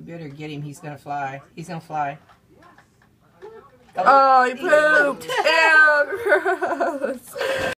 better get him. He's gonna fly. He's gonna fly. Oh, he pooped. Ew, gross.